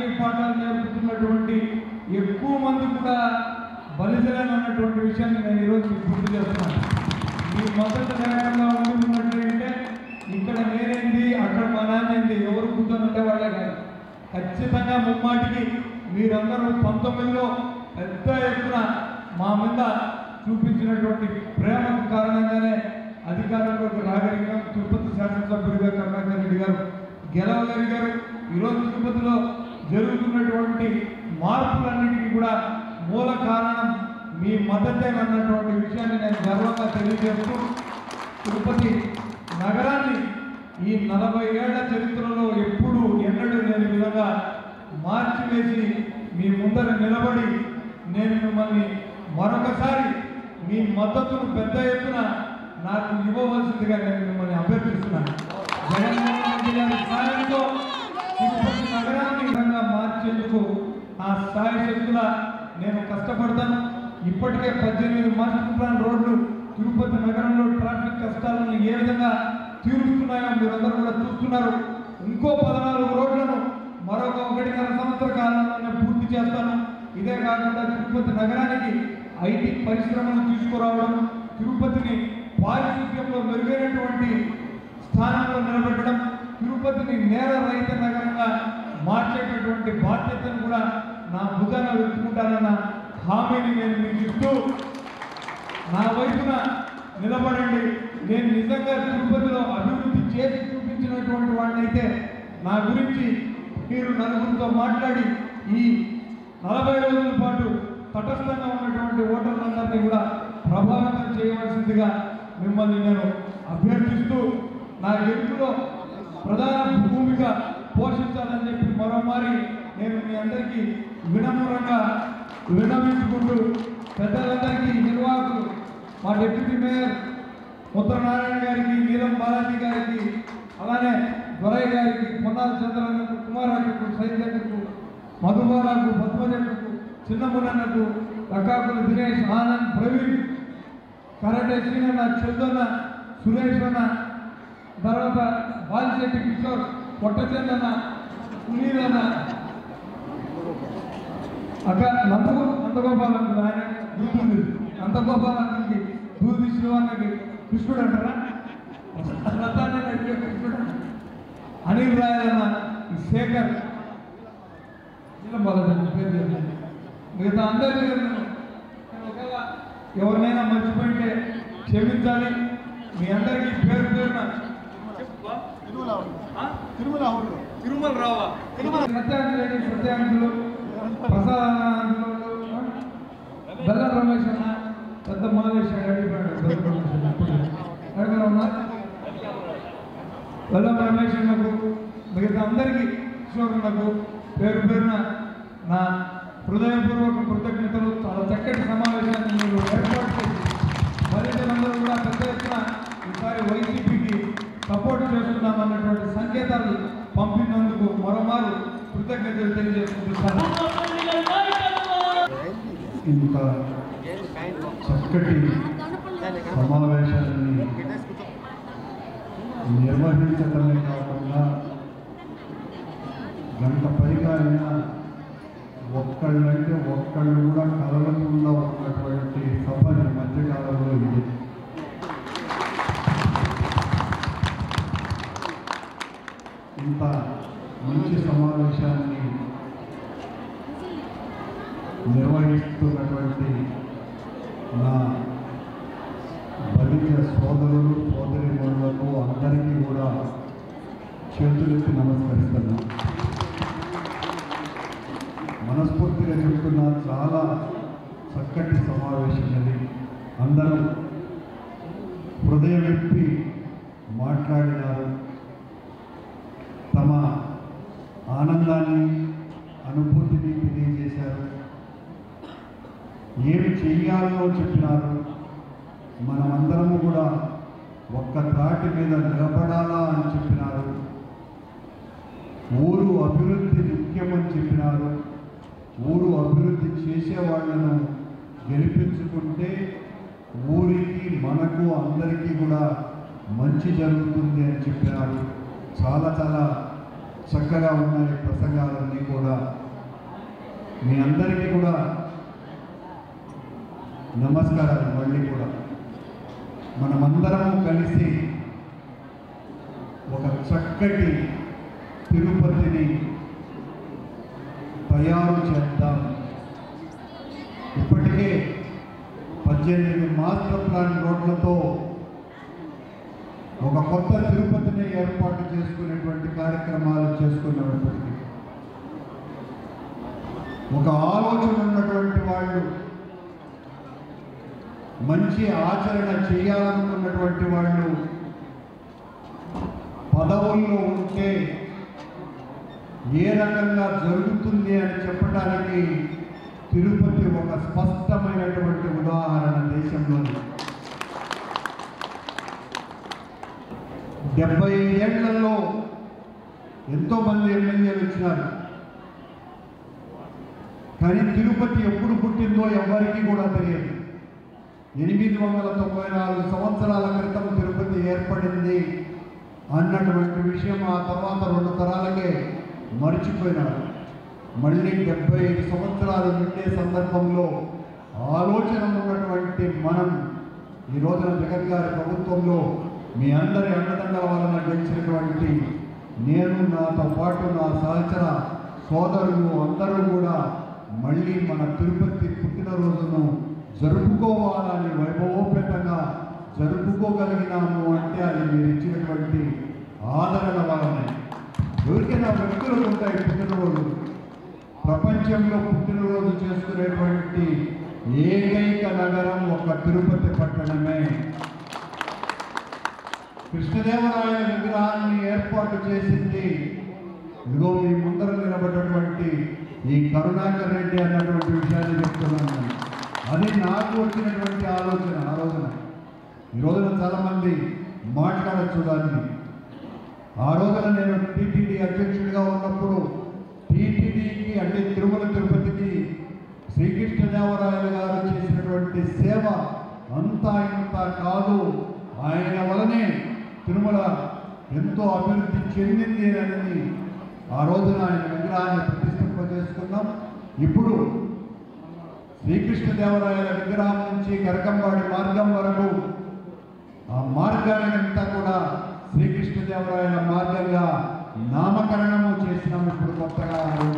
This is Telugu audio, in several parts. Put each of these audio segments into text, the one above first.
రాజకీయ పాఠాలు నేర్పుతున్నటువంటి ఎక్కువ మంది కూడా బలిజలను అన్నటువంటి విషయాన్ని నేను ఈరోజు మీకు గుర్తు చేస్తున్నాను. మీ మొదటి లేకుండా ఉంటున్నట్లయితే ఇక్కడ నేనేంది అక్కడ మా నాన్నేంది ఎవరు కూర్చొని ఉండేవాళ్ళే కాదు. ఖచ్చితంగా ముమ్మాటికి మీరందరూ 19లో పెద్ద ఎత్తున మా మీద చూపించినటువంటి ప్రేమకు కారణంగానే అధికారంలోకి రాగలిగాం. తిరుపతి శాసనసభ్యుడిగా కరుణాకర్ రెడ్డి గారు గెలవగలిగారు. ఈరోజు తిరుపతిలో జరుగుతున్నటువంటి మార్పులన్నిటికీ కూడా మూల కారణం మీ మద్దతేనన్నటువంటి విషయాన్ని నేను గర్వంగా తెలియజేస్తూ తిరుపతి నగరాన్ని ఈ 40 ఏళ్ల చరిత్రలో ఎప్పుడూ ఎన్నడూ లేని విధంగా మార్చివేసి మీ ముందర నిలబడి నేను మిమ్మల్ని మరొకసారి మీ మద్దతును పెద్ద ఎత్తున నాకు ఇవ్వవలసిందిగా నేను మిమ్మల్ని అభ్యర్థిస్తున్నాను. జగన్మోహన్ రెడ్డి గారి సాయంతో తిరుపతి నగరాన్ని విధంగా మార్చేందుకు నా స్థాయి శక్తుల నేను కష్టపడతాను. ఇప్పటికే 18 మాస్టర్ ప్లాన్ రోడ్లు తిరుపతి నగరంలో ట్రాఫిక్ కష్టాలను ఏ విధంగా తీరుస్తున్నాయో మీరందరూ కూడా చూస్తున్నారు. ఇంకో 14 రోడ్లను మరొక 1.5 సంవత్సర కాలంలోనే పూర్తి చేస్తాను. ఇదే కాకుండా తిరుపతి నగరానికి ఐటీ పరిశ్రమను తీసుకురావడం, తిరుపతిని పారిశుద్ధ్యంలో మెరుగైనటువంటి స్థానంలో నిలబెట్టడం, తిరుపతిని నేర రహిత నగరంగా మార్చేటటువంటి బాధ్యతను కూడా నా భుజాన వెతుకుంటానన్న హామీని నేను మీకు ఇస్తూ నా వైపున నిలబడండి. నేను నిజంగా తిరుపతిలో అభివృద్ధి చేసి చూపించినటువంటి వాడినైతే నా గురించి మీరు నలుగురితో మాట్లాడి ఈ 40 రోజుల పాటు తటస్థంగా ఉన్నటువంటి ఓటర్లందరినీ కూడా ప్రభావితం చేయవలసిందిగా మిమ్మల్ని నేను అభ్యర్థిస్తూ నా ఎన్నికలో ప్రధాన భూమిక పోషించాలని చెప్పి మరోమారి నేను మీ అందరికీ వినమ్రంగా విన్నవించుకుంటూ పెద్దలందరికీ నిర్వాహకులు మా డిప్యూటీ మేయర్ ముద్రనారాయణ గారికి, నీలం బాలాజీ గారికి, అలానే దొరయ్య గారికి, పొన్నాల చంద్రన్నకు, కుమారాకు, సైన్యకు, మధుబాలకు, పద్మజకు, చిన్నమునన్నకు, రకాకులు దినేష్, ఆనంద్, ప్రవీణ్, కరాటే శ్రీనన్న, చందన్న, సురేష్ అన్న, తర్వాత బాలిశెట్టి కిషోర్, పొట్టచందన్న, సునీలన్న, అక్క నందగోపాలకు, ఆయన దూదుంది నందగోపాలకి, దూది శివన్నకి కృష్ణుడు అంటారా, రథాన్ని నడిపే కృష్ణుడు, అనిల్ రాయలన్న, ఈ శేఖర్, పేరు మిగతా అందరికీ ఎవరినైనా మర్చిపోయింటే క్షమించాలి. మీ అందరికీ పేరు పేరున తిరుమల రావా సత్యాంజలి, సత్యాంజలు, ప్రసాదాలు, బెల్లం రమేష్ అన్న, పెద్ద మాలేష్ బెల్లం రమేష్ అన్నకు, మిగతా అందరికీ కిషోరులకు పేరు పేరున నా హృదయపూర్వక కృతజ్ఞతలు. చాలా చక్కటి సమావేశాన్ని మీరు ఏర్పాటు చేసి మరింతలందరూ కూడా పెద్ద ఎత్తున ఈసారి వైసీపీకి సపోర్ట్ చేస్తున్నామన్నటువంటి సంకేతాలు పంపినందుకు మరోమారు కృతజ్ఞతలు తెలియజేసుకుంటున్నాను. ఇంత చక్కటి సమావేశాన్ని నిర్వహించడమే కాకుండా గంట పైగా అయినా ఒక్కళ్ళంటే ఒక్కళ్ళు కూడా కదలకుండా ఉన్నటువంటి సభ ఈ మధ్యకాలంలో ఇది. ఇంత మంచి సమావేశాన్ని నిర్వహిస్తున్నటువంటి నా బలిజ సోదరులు సోదరీమణులకు అందరికీ కూడా చేతులెత్తి నమస్కరిస్తున్నాను. మనస్ఫూర్తిగా చెప్తున్నా, చాలా చక్కటి సమావేశం అది. అందరూ హృదయం విప్పి మాట్లాడినారు. తమ ఆనందాన్ని, అనుభూతిని తెలియజేశారు. ఏమి చెయ్యాలో చెప్పినారు. మనమందరము కూడా ఒక్క త్రాటి మీద నిలబడాలా అని చెప్పినారు. ఊరు అభివృద్ధి ముఖ్యమని చెప్పినారు. ఊరు అభివృద్ధి చేసేవాళ్లను గెలిపించుకుంటే ఊరికి, మనకు, అందరికీ కూడా మంచి జరుగుతుంది అని చెప్పినారు. చాలా చాలా చక్కగా ఉన్నాయి ప్రసంగాలన్నీ కూడా. మీ అందరికీ కూడా నమస్కారాలు. మళ్ళీ కూడా మనమందరము కలిసి ఒక చక్కటి తిరుపతిని తయారు చేద్దాం. ఇప్పటికే 18 మాస్టర్ ప్లాన్ రోడ్లతో ఒక కొత్త తిరుపతిని ఏర్పాటు చేసుకునేటువంటి కార్యక్రమాలు చేసుకున్నప్పటికీ ఒక ఆలోచన ఉన్నటువంటి వాళ్ళు, మంచి ఆచరణ చేయాలనుకున్నటువంటి వాళ్ళు పదవుల్లో ఉంటే ఏ రకంగా జరుగుతుంది అని చెప్పడానికి తిరుపతి ఒక స్పష్టమైనటువంటి ఉదాహరణ. దేశంలో 75 ఏళ్లలో ఎంతోమంది ఎమ్మెల్యేలు వచ్చినారు, కానీ తిరుపతి ఎప్పుడు పుట్టిందో ఎవరికి కూడా తెలియదు. 894 సంవత్సరాల క్రితం తిరుపతి ఏర్పడింది అన్నటువంటి విషయం ఆ తర్వాత 2 తరాలకే మర్చిపోయినారు. మళ్ళీ 75 సంవత్సరాలు నిండే సందర్భంలో ఆలోచన ఉన్నటువంటి మనం ఈ రోజున జగన్ గారి ప్రభుత్వంలో మీ అందరి అండదండల వలన గెలిచినటువంటి నేను, నాతో పాటు నా సహచర సోదరులు అందరూ కూడా మళ్ళీ మన తిరుపతి పుట్టినరోజును జరుపుకోవాలని వైభవోపేతంగా జరుపుకోగలిగినాము అంటే అది మీరు ఇచ్చినటువంటి ఆదరణ వలనే. ఎవరికైనా వ్యక్తులు ఉంటాయి పుట్టినరోజు. ప్రపంచంలో పుట్టినరోజు చేసుకునేటువంటి ఏకైక నగరం ఒక తిరుపతి పట్టణమే. కృష్ణదేవరాయల విగ్రహాన్ని ఏర్పాటు చేసింది ఇదిగో మీ ముందర నిలబడినటువంటి ఈ కరుణాకర్ రెడ్డి అన్నటువంటి విషయాన్ని చెప్తున్నాను. అది నాకు వచ్చినటువంటి ఆలోచన. ఆ రోజున ఈ రోజున చాలామంది మాట్లాడచ్చు దాన్ని. ఆ రోజున నేను టీటీడీ అధ్యక్షుడిగా ఉన్నప్పుడు టీటీడీకి అంటే తిరుమల తిరుపతికి శ్రీకృష్ణదేవరాయలు గారు చేసినటువంటి సేవ అంతా ఇంత కాదు. ఆయన వలనే తిరుమల ఎంతో అభివృద్ధి చెందింది అని ఆ రోజున ఆయన విగ్రహాన్ని ప్రతిష్ఠింపజేసుకున్నాం. ఇప్పుడు శ్రీకృష్ణదేవరాయల విగ్రహం నుంచి గరకంవాడి మార్గం వరకు ఆ మార్గాన్ని అంతా కూడా శ్రీకృష్ణదేవరాయల మార్గంగా నామకరణము చేసినాం. ఇప్పుడు కొత్తగా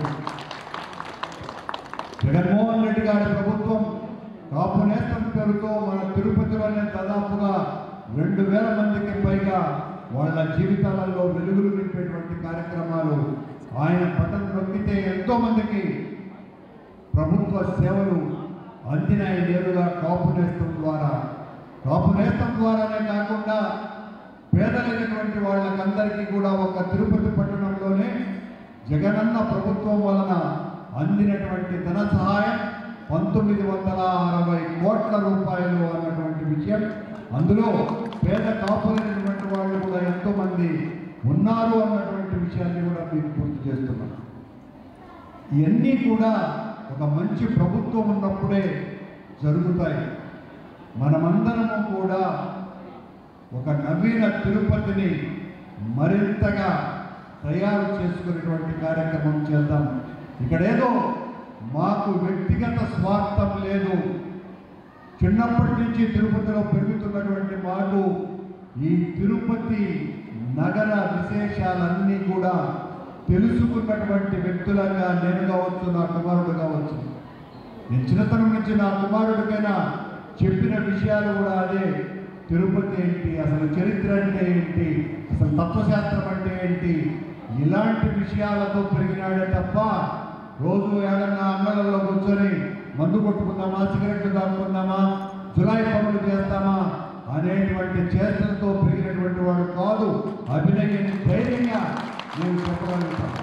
జగన్మోహన్ రెడ్డి గారి ప్రభుత్వం కాపు నేస్తం పేరుతో మన తిరుపతిలోనే దాదాపుగా 2000 మందికి పైగా వాళ్ళ జీవితాలలో వెలుగులు నింపేటువంటి కార్యక్రమాలు ఆయన పట్టణం నొక్కితే ఎంతో మందికి ప్రభుత్వ సేవలు అందినాయి నేరుగా కాపు నేస్తం ద్వారా. కాపు నేస్తం ద్వారానే కాకుండా పేదలైనటువంటి వాళ్ళకందరికీ కూడా ఒక తిరుపతి పట్టణంలోనే జగనన్న ప్రభుత్వం వలన అందినటువంటి ధన సహాయం 1960 కోట్ల రూపాయలు అన్నటువంటి విషయం. అందులో పేద కాపులైనటువంటి వాళ్ళు కూడా ఎంతోమంది ఉన్నారు అన్నటువంటి విషయాన్ని కూడా మీకు గుర్తు చేస్తున్నాను. ఇవన్నీ కూడా ఒక మంచి ప్రభుత్వం ఉన్నప్పుడే జరుగుతాయి. మనమందరము కూడా ఒక నవీన తిరుపతిని మరింతగా తయారు చేసుకునేటువంటి కార్యక్రమం చేద్దాం. ఇక్కడేదో మాకు వ్యక్తిగత స్వార్థం లేదు. చిన్నప్పటి నుంచి తిరుపతిలో పెరుగుతున్నటువంటి మాకు ఈ తిరుపతి నగర విశేషాలన్నీ కూడా తెలుసుకున్నటువంటి వ్యక్తులుగా నేను కావచ్చు, నా కుమారుడు కావచ్చు. నేను చిన్నతనం నుంచి నా కుమారుడికైనా చెప్పిన విషయాలు కూడా అదే. తిరుపతి ఏంటి, అసలు చరిత్ర అంటే ఏంటి, అసలు తత్వశాస్త్రం అంటే ఏంటి, ఇలాంటి విషయాలతో పెరిగినాడే తప్ప రోజు ఏడన్నా అంగళంలో కూర్చొని మందు కొట్టుకుందామా, సిగరెట్లు తాగుకుందామా, జులాయి పనులు చేస్తామా అనేటువంటి చేష్టలతో పెరిగినటువంటి వాడు కాదు. అభినయాన్ని ధైర్యంగా నేను చెప్పగలుగుతాను.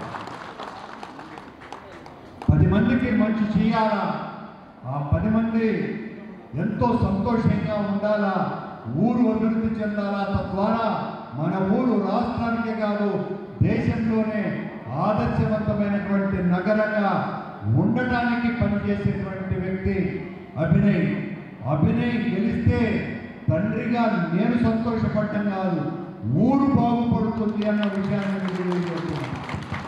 10 మందికి మంచి చేయాలా, ఆ 10 మంది ఎంతో సంతోషంగా ఉండాలా, ఊరు అభివృద్ధి చెందాలా. తద్వారా మన ఊరు రాష్ట్రానికే కాదు దేశంలోనే ఆదర్శవంతమైనటువంటి నగరంగా ఉండటానికి పనిచేసేటువంటి వ్యక్తి అభినయ్. అభినయ్ గెలిస్తే తండ్రిగా నేను సంతోషపడటం కాదు, ఊరు బాగుపడుతుంది అన్న విషయాన్ని తెలియజేస్తున్నాను.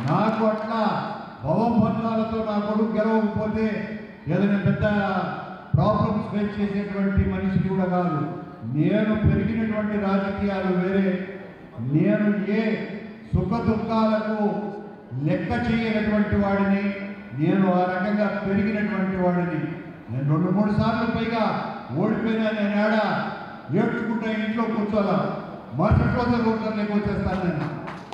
నాకు అట్లా భవబంధాలతో నా కొడుకు గెలవకపోతే ఏదైనా పెద్ద ప్రాబ్లమ్స్ ఫేస్ చేసేటువంటి మనిషిని కూడా కాదు. నేను పెరిగినటువంటి రాజకీయాలు వేరే. నేను ఏ సుఖ దుఃఖాలకు లెక్క చేయనటువంటి వాడిని. నేను ఆ రకంగా పెరిగినటువంటి వాడిని. నేను 2-3 సార్లు పైగా ఓడిపోయినా నేను ఏడ్చుకుంటా ఇంట్లో కూర్చోాలా. మరుసటి రోజు రోడ్లలోకి వచ్చేస్తాను. నేను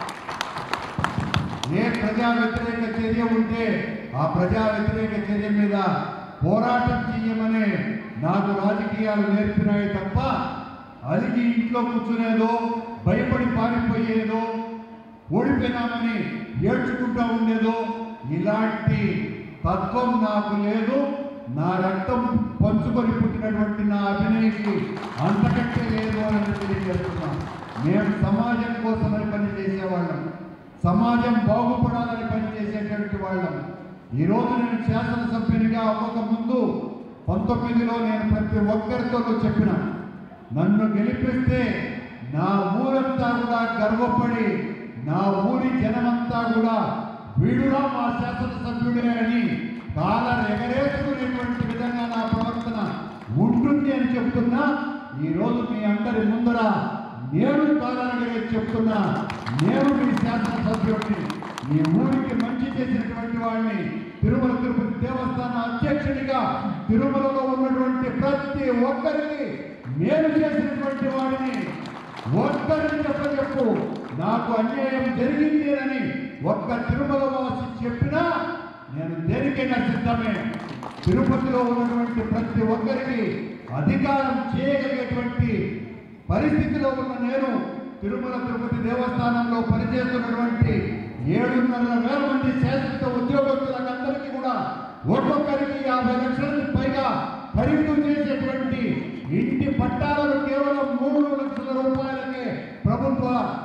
ఏ ప్రజా వ్యతిరేక చర్య ఉంటే ఆ ప్రజా వ్యతిరేక చర్య మీద పోరాటం చేయమని నాకు రాజకీయాలు నేర్పినాయి తప్ప అలిగి ఇంట్లో కూర్చునేదో, భయపడి పారిపోయేదో, ఓడిపోయినామని ఏడ్చుకుంటూ ఉండేదో ఇలాంటి తత్వం నాకు లేదు. నా రక్తం పంచుకొని పుట్టినటువంటి నా అభినయకి అంతకంటే లేదు అని తెలియజేస్తున్నాను. మేము సమాజం కోసమని పనిచేసేవాళ్ళం, సమాజం బాగుపడాలని పనిచేసేటువంటి వాళ్ళం. ఈరోజు నేను శాసనసభ్యునిగా అవ్వకముందు 19లో నేను ప్రతి ఒక్కరితో చెప్పిన, నన్ను గెలిపిస్తే నా ఊరంతా కూడా గర్వపడి, నా ఊరి జనమంతా కూడా వీడురా మా శాసనసభ్యుడే అని కాలర్ ఎగరేసుకునేటువంటి విధంగా నా ప్రవర్తన ఉంటుంది అని చెప్తున్నా. ఈరోజు మీ అందరి ముందర నేను కాలర్ ఎగరేసి చెప్తున్నా, నేను మీ శాసనసభ్యుడిని, మీ ఊరికి మంచి చేసినటువంటి వాడిని, తిరుమల తిరుపతి దేవస్థాన అధ్యక్షుడిగా తిరుమలలో ఉన్నటువంటి ప్రతి ఒక్కరికి నేను చేసినటువంటి వాడిని. ఒక్కరిని చెప్పు నాకు అన్యాయం జరిగింది అని ఒక్క తిరుమల వాసి చెప్పినా నేను దేనికైనా సిద్ధమే. తిరుపతిలో ఉన్నటువంటి ప్రతి ఒక్కరికి అధికారం చేయగలిగేటువంటి పరిస్థితిలో ఉన్న నేను తిరుమల తిరుపతి దేవస్థానంలో పనిచేస్తున్నటువంటి 7,500,000 మంది శాశ్వత ఉద్యోగస్తులకు అందరికీ కూడా ఒక్కొక్కరికి 50 లక్షలకు పైగా ఖరీదు చేసేటువంటి ఇంటి పట్టాలను కేవలం 3 లక్షల రూపాయలకే ప్రభుత్వ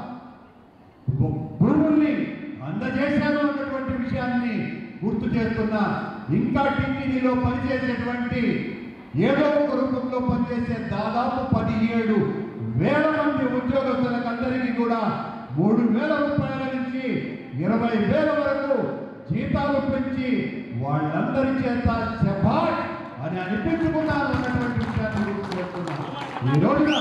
భూముల్ని అందజేశాను అన్నటువంటి విషయాన్ని గుర్తు చేస్తున్నా. ఇంకా టీటీడీలో పనిచేసేటువంటి ఏదో ఒక రూపంలో పనిచేసే దాదాపు 17,000 మంది ఉద్యోగస్తులకు అందరికీ కూడా 3,000 రూపాయల నుంచి 20,000 వరకు జీతాలు పెంచి వాళ్ళందరి చేత శభాష్ అని అనిపించుకున్నారు అన్నటువంటి విషయాన్ని గుర్తు చేస్తున్నా. ఈ రోజున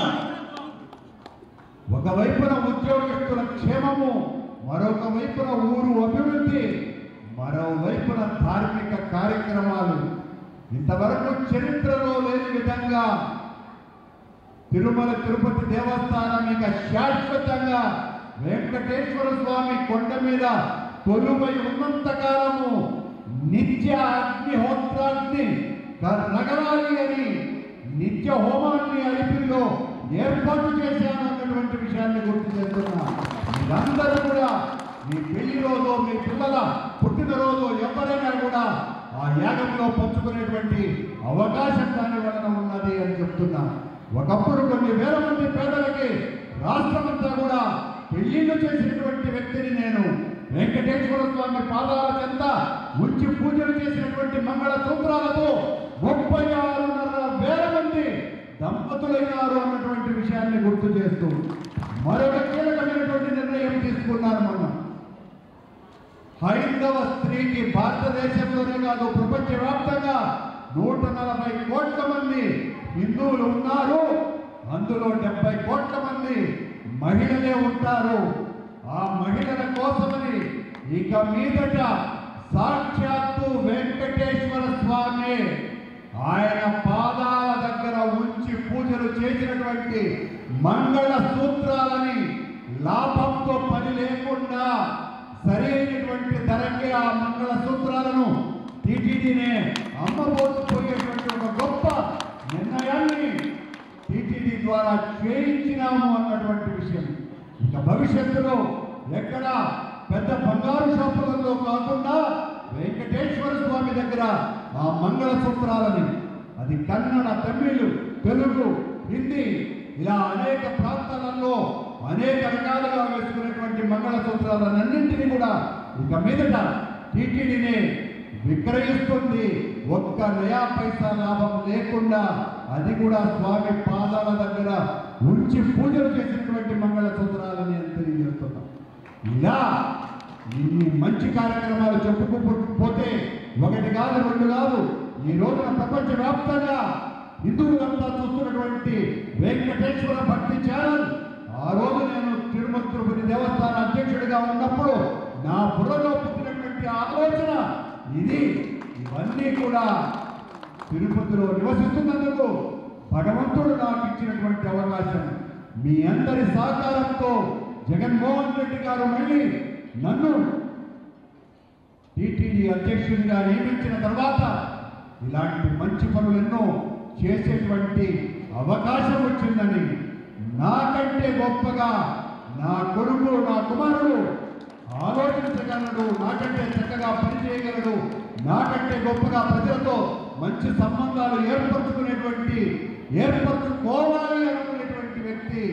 ఒకవైపున ఉద్యోగస్తుల క్షేమము, మరొక వైపున ఊరు అభివృద్ధి, మరోవైపున ధార్మిక కార్యక్రమాలు. ఇంతవరకు చరిత్రలో లేని విధంగా తిరుమల తిరుపతి దేవస్థానం ఇక శాశ్వతంగా వెంకటేశ్వర స్వామి కొండ మీద కొలువై ఉన్నంత కాలము నిత్య అగ్నిహోత్రాన్ని నగరాలి అని నిత్య హోమాన్ని అలిపిరిలో ఏర్పాటు చేశాను అన్నటువంటి విషయాన్ని గుర్తు చేస్తున్నా. మీరందరూ కూడా మీ పెళ్లి రోజు, మీ పిల్లల పుట్టినరోజు ఎవరైనా కూడా ఆ యాగంలో పంచుకునేటువంటి అవకాశం దాని వలన ఉన్నది అని చెప్తున్నా. ఒకప్పుడు కొన్ని వేల మంది పేదలకి రాష్ట్రమంతా కూడా పెళ్లిళ్ళు చేసినటువంటి వ్యక్తిని నేను. వెంకటేశ్వర స్వామి పాదాల చెంత ఉంచి పూజలు చేసినటువంటి మంగళ సూత్రాలతో 36,500 మంది దంపతులైనారు అన్నటువంటి విషయాన్ని గుర్తు చేస్తూ మరొక కీలకమైనటువంటి నిర్ణయం తీసుకున్నారు. మనం హైందవ స్త్రీకి భారతదేశంలోనే కాదు ప్రపంచవ్యాప్తంగా 140 కోట్ల మంది హిందువులు ఉన్నారు. అందులో 70 కోట్ల మంది మహిళలే ఉంటారు. ఆ మహిళల కోసమని ఇక మీదట సాక్షాత్తు వెంకటేశ్వర స్వామి ఆయన పాదాల దగ్గర ఉంచి పూజలు చేసినటువంటి మంగళ సూత్రాలని లాభంతో పని లేకుండా సరైనటువంటి ధరకే ఆ మంగళ సూత్రాలను టీటీడీనే అమ్మబోతుపోయేటువంటి ఒక గొప్ప నిర్ణయాన్ని టీటీడీ ద్వారా చేయించినాము అన్నటువంటి విషయం. ఇక భవిష్యత్తులో ఎక్కడ పెద్ద బంగారు షాపులలో కాకుండా వెంకటేశ్వర స్వామి దగ్గర ఆ మంగళ సూత్రాలని, అది కన్నడ, తమిళ్, తెలుగు, హిందీ ఇలా అనేక ప్రాంతాలలో అనేక రకాలుగా వేసుకునేటువంటి మంగళ సూత్రాలన్నింటినీ కూడా ఇక మీదట టీటీడీనే విక్రయిస్తుంది. ఒక్క నయా పైసా లాభం లేకుండా అది కూడా స్వామి పాదాల దగ్గర ఉంచి పూజలు చేసినటువంటి మంగళ సూత్రాలని తెలియజేస్తున్నాం. ఇలా ఇన్ని మంచి కార్యక్రమాలు చెప్పుకోకపోతే ఒకటి కాదు రెండు కాదు ఈ రోజున ప్రపంచవ్యాప్తంగా హిందువులంతా చూస్తున్నటువంటి వెంకటేశ్వర భక్తి ఛానల్ ఆ రోజు నేను తిరుపతి దేవస్థాన అధ్యక్షుడిగా ఉన్నప్పుడు నా బుర్రలో పుట్టినటువంటి ఆలోచన ఇది. ఇవన్నీ కూడా తిరుపతిలో నివసిస్తున్నందుకు భగవంతుడు నాకు ఇచ్చినటువంటి అవకాశం. మీ అందరి సహకారంతో జగన్మోహన్ రెడ్డి గారు మళ్ళీ నన్ను టీటీడీ అధ్యక్షుడిగా నియమించిన తర్వాత ఇలాంటి మంచి పనులు ఎన్నో చేసేటువంటి అవకాశం వచ్చిందని, నాకంటే గొప్పగా నా కొడుకు నా కుమారుడు ఆలోచించగలడు, నాకంటే చక్కగా పనిచేయగలడు, నాకంటే గొప్పగా ప్రజలతో మంచి సంబంధాలు ఏర్పరచుకోవాలి అనుకునేటువంటి వ్యక్తి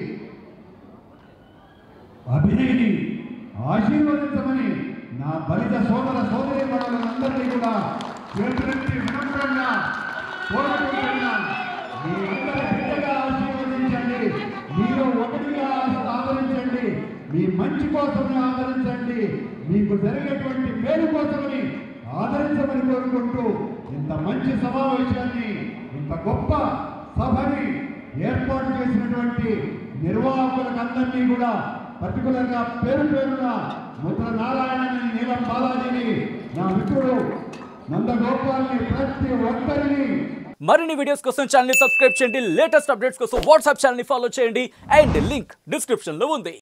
అభినయ్ని ఆశీర్వదించమని నా బలిత సోదర సోదరి మనులందరినీ కూడా చేతులెత్తి వినమ్రంగా కోరుకుంటున్నా. మీ అందరి బిడ్డగా ఆశీర్వదించండి, మీరు ఒకటిగా ఆదరించండి, మీ మంచి కోసమని ఆదరించండి, మీకు జరిగేటువంటి మేలు కోసమని ఆదరించమని కోరుకుంటూ ఇంత మంచి సమావేశాన్ని ఇంత గొప్ప సభని ఏర్పాటు చేసినటువంటి నిర్వాహకులందరినీ కూడా పర్టికులర్గా పేరు పేరున ముద్ర నారాయణని, నీలం బాలాజీని, నా మిత్రుడు నందగోపాల్ని, ప్రతి ఒక్కరిని. మరిన్ని వీడియోస్ కోసం ఛానల్ ని సబ్స్క్రైబ్ చేయండి, లేటెస్ట్ అప్డేట్స్ కోసం వాట్సాప్ ఛానల్ ని ఫాలో చేయండి అండ్ లింక్ డిస్క్రిప్షన్ లో ఉంది.